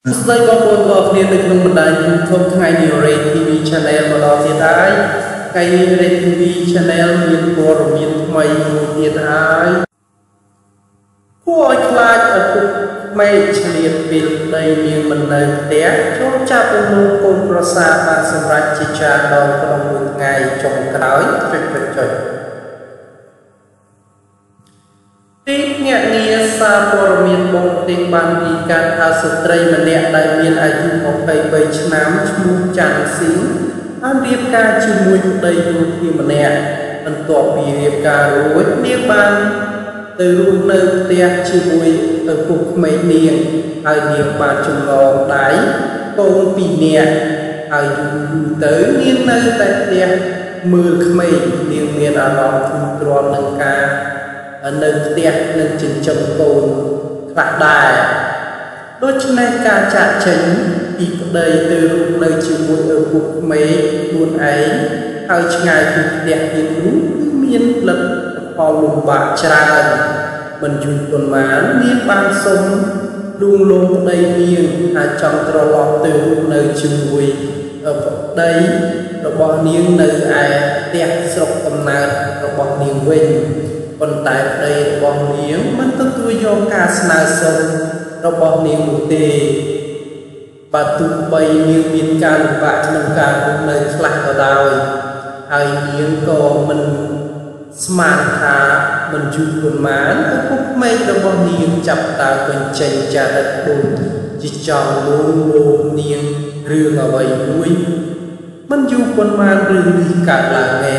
ស្ដីបងប្អូនបងប្អូននៅក្នុងបណ្ដាញ YouTube ថ្ងៃនេះ Ray TV Channel មកដល់ទៀតហើយថ្ងៃនេះ Ray TV Channel មានព័ត៌មានថ្មីមួយទៀតហើយគួរឲ្យខ្លាចឪពុកមេឆ្លៀតពេលដីមានមិននៅផ្ទះចូលចាប់ពំនូកូនប្រសាបានសម្រេចជាច្រើនដងក្នុងមួយថ្ងៃចុងក្រោយចុចទីភ្នាក់ងារសារព័ត៌មានបងទីបានពីការថាស្ត្រីម្នាក់ដែលមានអាយុ23ឆ្នាំឈ្មោះច័ន្ទស៊ីងបានរៀបការជាមួយប្តីរូបពីម្នាក់បន្ទាប់ពីរៀបការរួចនាងបានទៅរស់នៅផ្ទះជាមួយឪពុកក្មេកនាងហើយនាងបានចម្លងដៃកូន2នាក់ហើយយូរទៅនាងនៅតែផ្ទះមើលក្មេកនាងមានអារម្មណ៍ធុញទ្រាន់នឹងការនៅផ្ទះនឹងចិញ្ចឹមកូនខ្លះដែរដូច្នេះការចាក់ចេញពីប្តីទៅរស់នៅជាមួយឪពុកក្មេកខ្លួនឯងហើយឆ្ងាយពីផ្ទះទៀតនោះគឺមានលទ្ធផលលំបាកច្រើនមិនយូរប៉ុន្មាននាងបានសុំដួងលោមប្តីនាងថាចង់ត្រឡប់ទៅរស់នៅជាមួយប្តីរបស់នាងនៅឯផ្ទះស្រុកកំណើតរបស់នាងវិញប៉ុន្តែប្តីរបស់នាងមិនទទួលយកការស្នើសុំរបស់នាងនោះទេបើទោះបីនាងមានការលំបាកក្នុងការរស់នៅខ្លះក៏ដោយហើយនាងក៏មិនស្មានថាមិនយូរប៉ុន្មានឪពុកក្មេករបស់នាងចាប់តាបញ្ចេញចរិតដូចជាចង់លួងលោមនាងរឿងអ្វីមួយមិនយូរប៉ុន្មានរឿងនេះកើតឡើងឯង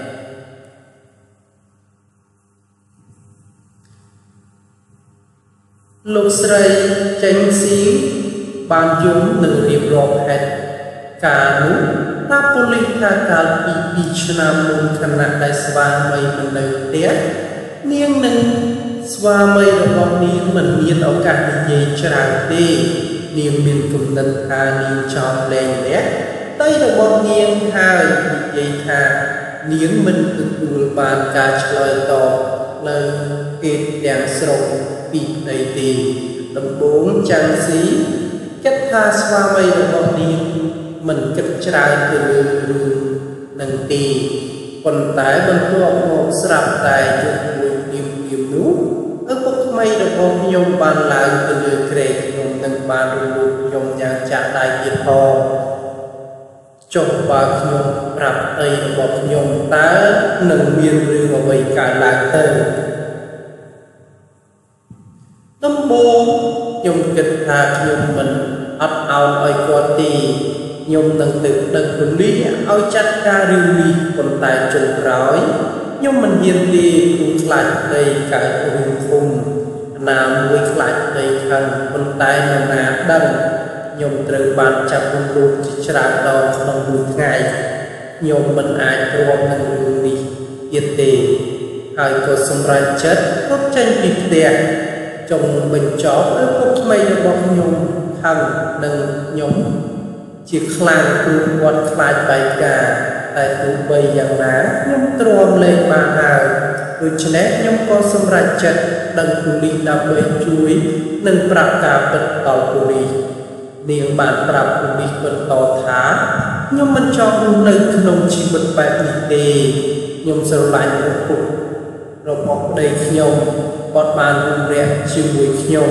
លោកស្រីចេញស៊ីបានយំនឹងរៀបរាប់ហេតុការណ៍នោះប្រាប់ប៉ូលីសថាកាលពី2ឆ្នាំមុនខណៈដែលស្វាមីមិននៅផ្ទះនាងនិងស្វាមីរបស់នាងមិនមានឱកាសនិយាយច្រើនទេនាងមានគំនិតថានាងចង់លែងលះតែរបស់នាងហើយនិយាយថានាងមិនទទួលបានការឆ្លើយតបនៅគេទាំងស្រុងពីប្តីទេដំបូងចាំងស៊ីគិតថាស្វាមីរបស់នាងមិនគិតច្រើនទៅលើរឿងនឹងទេប៉ុន្តែបន្ទាប់មកស្រាប់តែយប់មួយនោះឪពុកថ្មីរបស់ខ្ញុំបានឡើងទៅលើគ្រែខ្ញុំនិងបានរំលោភខ្ញុំយ៉ាងចាក់ដៃទៀតផងចុះបើខ្ញុំប្រាប់ប្តីរបស់ខ្ញុំតើនឹងមានរឿងអ្វីកើតឡើងទៅដំបូងខ្ញុំគិតថាខ្ញុំមិនអត់ឱនឲ្យគាត់ទេខ្ញុំនឹងទៅដឹកប៉ូលីសឲ្យចាត់ការរឿងនេះប៉ុន្តែចុងក្រោយខ្ញុំមិនហ៊ានទេព្រោះខ្លាចប្តីកើតរឿងធំណាមួយខ្លាចប្តីខឹងប៉ុន្តែនរណាដឹងខ្ញុំត្រូវបានចាប់រំលោភជាច្រើនដងក្នុងមួយថ្ងៃខ្ញុំមិនអាចព្រមនឹងរឿងនេះទៀតទេហើយក៏សម្រេចចិត្តរត់ចេញពីផ្ទះចុងបញ្ចប់ឪពុកថ្មីរបស់ខ្ញុំខឹងនឹងខ្ញុំជាខ្លាំងព្រោះគាត់ខ្លាចបែកការតែទោះបីយ៉ាងណាខ្ញុំទ្រាំលែងបានហើយដូច្នេះខ្ញុំក៏សម្រេចចិត្តដឹងប៉ូលីសដើម្បីជួយនិងប្រាប់ការពិតដល់ប៉ូលីសនាងបានប្រាប់ប៉ូលីសបន្តថាខ្ញុំមិនចង់រស់នៅក្នុងជីវិតបែបនេះទេខ្ញុំស្រឡាញ់ឪពុករបស់ប្តីខ្ញុំគាត់បានរំលាយជាមួយខ្ញុំ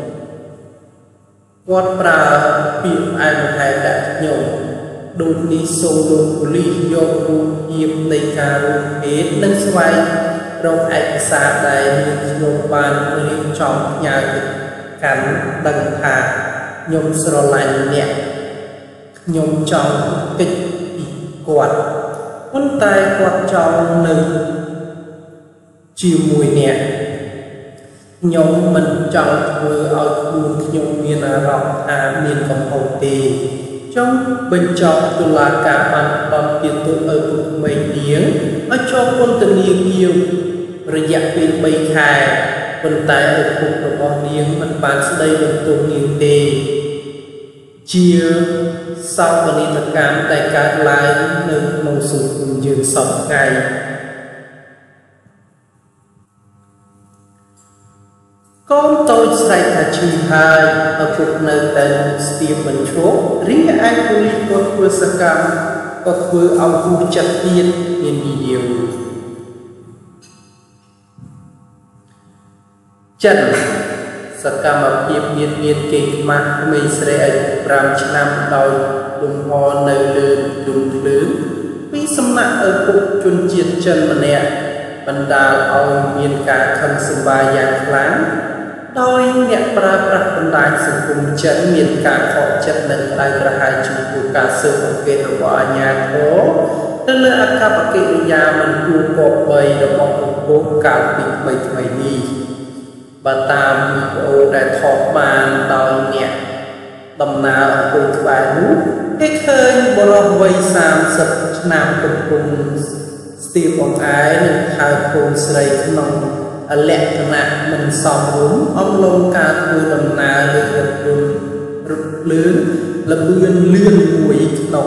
គាត់ប្រើពាក្យផ្អែមល្ហែមដាក់ខ្ញុំដូចនេះសូមលោកប៉ូលីសយករូបភាពនៃការរំភេទនិងស្វែងរកឯកសារដែលនាងខ្ញុំបានរៀបចំផ្ញើទៅកាន់ដឹងថាខ្ញុំស្រឡាញ់អ្នកខ្ញុំចង់គិតពីគាត់ប៉ុន្តែគាត់ចង់នៅជាមួយអ្នកខ្ញុំមិនចង់ធ្វើឲ្យខ្លួនខ្ញុំមានអារម្មណ៍ថាមានកំហុសទេចង់បញ្ចប់តុលាការបានផ្តន្ទាទោសឪពុកក្មេងនាងឲ្យជាប់ពន្ធនាគាររយៈពេល3ខែប៉ុន្តែឪពុករបស់នាងមិនបានស្ដីបន្ទោសនាងទេជាសោកនាដកម្មដែលកើតឡើងនៅក្នុងសង្គមយើងសពថ្ងៃកកូនតូចស្រែកថាឈឺហើយឪពុកនៅតែស្ទាបបញ្ឈប់រីឯពូលីសក៏ធ្វើសកម្មក៏ធ្វើឲ្យហួសចិត្តទៀតមានវីដេអូចិនសកម្មភាពមានគេខ្មាស់ក្មេងស្រីអាយុ5ឆ្នាំដោយលំហនៅលើជុំភ្លើងពីសំណាក់ឪពុកជនជាតិចិនម្នាក់បណ្ដាលឲ្យមានការខឹងសម្បារយ៉ាងខ្លាំងដោយអ្នកប្រើប្រាស់បណ្ដាញសង្គមចិនមានការខកចិត្តនិងដៃប្រហែលចំពោះការស៊ើបអង្កេតរបស់អាជ្ញាធរទៅលើអកប្បកិរិយាមិនគួរគប្បីរបស់ឪពុកកាលពីថ្មីនេះបើតាមវីដេអូដែលថតបានដោយអ្នកដំណើរអំពើក្បែរនោះគេឃើញបុរសវ័យ30ឆ្នាំកំពុងស្ទាបអង្អែលនិងហៅកូនស្រីក្នុងលក្ខណៈមិនសមរម្យអំឡុងការធ្វើដំណើរលើរថយន្តរថភ្លើងល្បឿនលឿនមួយក្នុង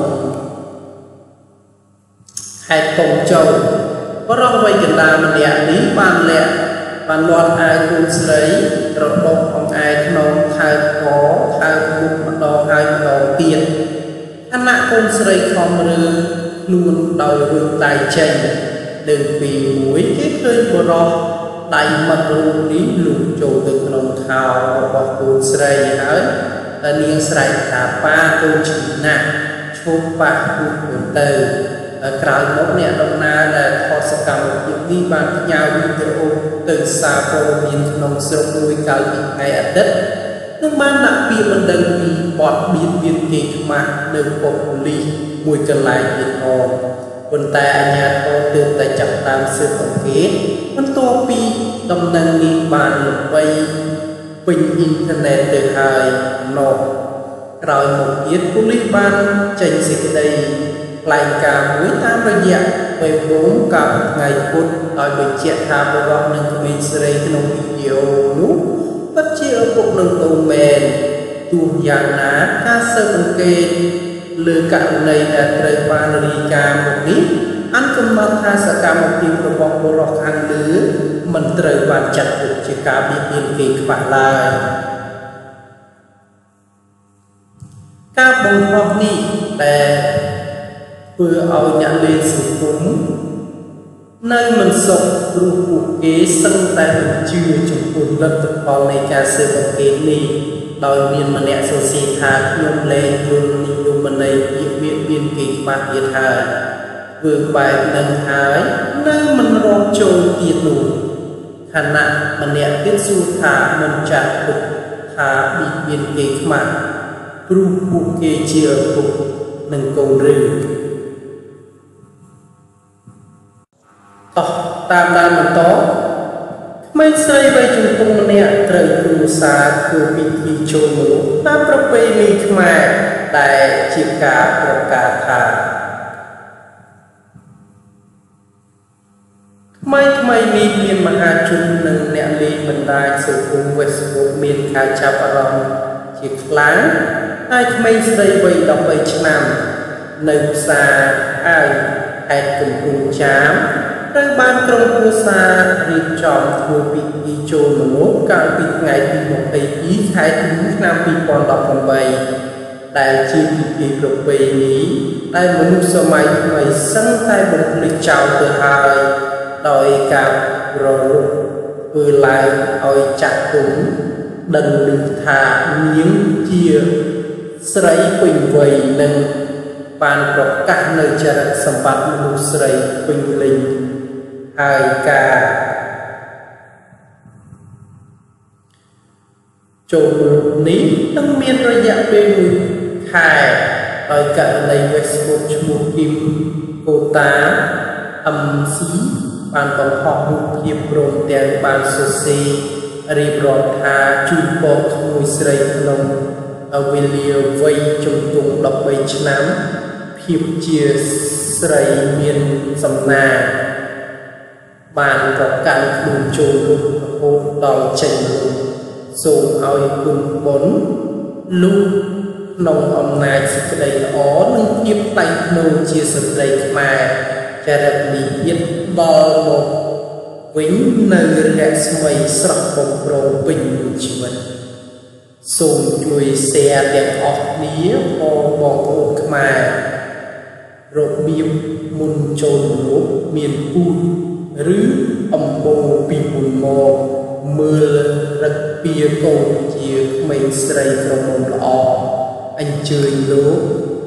ខេត្តកុងជូបុរសវ័យកណ្ដាលម្នាក់នេះបានលាក់អាយកូនស្រីរបបអង្អែលក្នុងខើកខើមុខម្ដងហើយម្ដងទៀតខណៈកូនស្រីខំរើខ្លួនដោយរំដៃចេញលើពីមួយគេឃើញបុរសដៃមាត់រូបនេះលូកចូលទៅក្នុងខោរបស់កូនស្រីហើយនាងស្រែកថាប៉ាកូនឈឺណាស់ឈប់ប៉ះគូទៅក្រោយមកអ្នកដំណើរដែលខុសសកម្មភាពនេះបានផ្ញើវីដេអូទៅសារព័ត៌មានក្នុងស្រុកមួយកាលពីថ្ងៃអាទិត្យនិងបានដាក់ពាក្យបណ្ដឹងពីបទបៀតបៀនគេខ្មាស់នៅប៉ុស្តិ៍ប៉ូលីសមួយកន្លែងទៀតផងប៉ុន្តែអាជ្ញាធរទើបតែចាប់តាមស៊ើបអង្កេតបន្ទាប់ពីដំណឹងនេះបានល្បីពេញអ៊ីនធឺណិតទៅហើយនោះក្រោយមកទៀតប៉ូលីសបានចេញសេចក្តីថ្លែងការណ៍មួយតាមរយៈ Facebook កាលពីថ្ងៃពុធដោយបញ្ជាក់ថាបុរសនិងក្មេងស្រីក្នុងវីដេអូនោះពិតជាឪពុកនិងកូនមែនទោះយ៉ាងណាការស៊ើបអង្កេតលើករណីដែលត្រូវបានរាយការណ៍មកនេះអនុកំណត់ថាសកម្មភាពរបស់បុរសខាងលើមិនត្រូវបានចាត់ទុកជាការបៀតបៀនគេខ្វះឡើយការបង្ហោះនេះដែលធ្វើឲ្យអ្នកលេងសង្គមនៅមិនសុខព្រោះពួកគេសឹងតែមិនជឿចំពោះលទ្ធផលនៃការស៊ើបអង្កេតនេះដោយមានម្នាក់សរសេរថាខ្ញុំលែងយល់និយមន័យពាក្យបៀតបៀនគេខ្វះទៀតហើយធ្វើបែបនឹងហើយនៅមិនរកចូលទៀតនោះខណៈម្នាក់ទៀតសួរថាមិនចាត់ទុកថាបៀតបៀនគេខ្មាស់ព្រោះពួកគេជាឪពុកនិងកូនឬតាមដានបន្តក្មេងស្រីវ័យជំទង់ម្នាក់ត្រូវគ្រួសារធ្វើពិធីចូលមនុស្សតាមប្រពៃណីខ្មែរដែលជាការប្រកាសថាថ្មីនេះមានមហាជននិងអ្នកលេងបណ្ដាញសង្គម Facebook មានការចាប់អារម្មណ៍ជាខ្លាំងហើយក្មេងស្រីវ័យ13ឆ្នាំនៅផ្សារអាវខេត្តកំពង់ចាមត្រូវបានក្រុមគ្រួសាររៀបចំធ្វើពិធីចូលមនុស្សកាលពីថ្ងៃទី22ខែធ្នូឆ្នាំ2018ដែលជាពិធីប្រពៃណីដែលមនុស្សសម័យថ្មីសឹងតែបំភ្លេចចោលទៅហើយដោយការរលត់ធ្វើឡើងឲ្យចាក់ទុំដឹងឮថានាងជាស្រីពេញវ័យនិងបានប្រកាសនៅចរិតសម្បត្តិមនុស្សស្រីពេញលេញហើយការចូលនេះនឹងមានរយៈពេល1ខែដោយករណី Facebook ឈ្មោះគីមកូតា MC បានបង្ហោះរូបភាពព្រមទាំងបានសរសេររៀបរាប់ថាជូនពរក្មួយស្រីក្នុងវេលាវ័យជំទង់13ឆ្នាំភាពជាស្រីមានសំណាងបានប្រកាន់ខ្លួនចូលរូបរហូតដល់ចេញរូបសូមឲ្យគុណបុណ្យលោកក្នុងអំណាចសេចក្តីល្អនិងភាពថ្លៃថ្នូរជាស្ត្រីខ្មែរចរិតវិទ្យាដល់មកវិញនៅរស្មីស្រស់បំប្រងពេញជីវិតសូមជួយ share ទាំងអស់គ្នាផងបងប្អូនខ្មែររបៀបមុនចូលលោកមានពូជឬអំបូរពីមុនមកមើលរឹកពីកូនជាក្មេងស្រីក្រមុំល្អអញ្ជើញលោក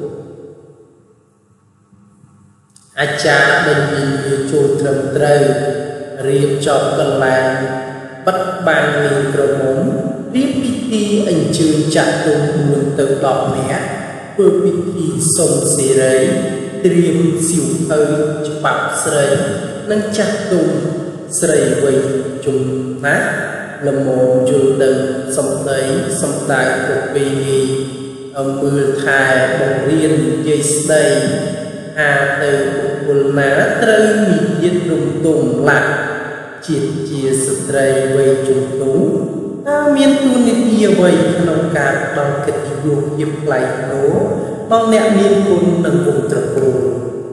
អាចារ្យដែលមានវាចូលត្រឹមត្រូវរៀបចំកន្លែងបិទបាំងនាងក្រមុំរៀបពិធីអញ្ជើញចាក់ទុំ4ទៅ10នាក់ធ្វើពិធីសុំសេរីត្រៀមសៀវភៅច្បាប់ស្រីនិងចាក់ទុំស្រីវ័យជំណាស់ល្មមយល់ដឹងសំដីសំដៅប្រពៃណីមើលថែបង្រៀននិយាយស្ដីអាទៅបុគ្គលណាត្រូវមានញាតិរំទុំឡាក់ជាស្ត្រីវ័យជំទង់តើមានទូនីតិអ្វីក្នុងការដល់កិត្តិយសភាពផ្លែកនោះដល់អ្នកមានគុណនិងវងត្រកូល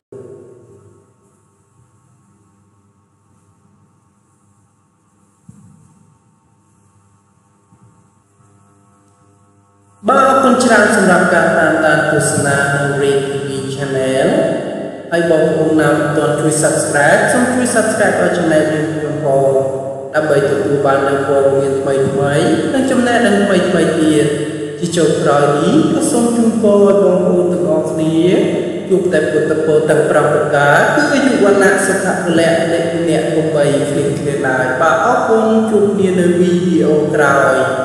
បាទអរគុណច្រើនសម្រាប់ការតាមដានទស្សនានៅ Red TV Channel ហើយបងប្អូនណាមិនទាន់ជួយ Subscribe សូមជួយ Subscribe ឲ្យ Channel យើងផងដើម្បីទទួលបាននូវព័ត៌មានថ្មីៗនិងចំណេះដឹងថ្មីៗទៀតជាចុងក្រោយនេះក៏សូមជូនពរឲ្យបងប្អូនទាំងអស់គ្នាជួបតែពុទ្ធពរទាំង5ប្រការគឺអាយុវណ្ណៈសុខៈពលៈអ្នកកុំបីឃ្លៀងឃ្លានឡើយបាទអរគុណជួបគ្នានៅវីដេអូក្រោយ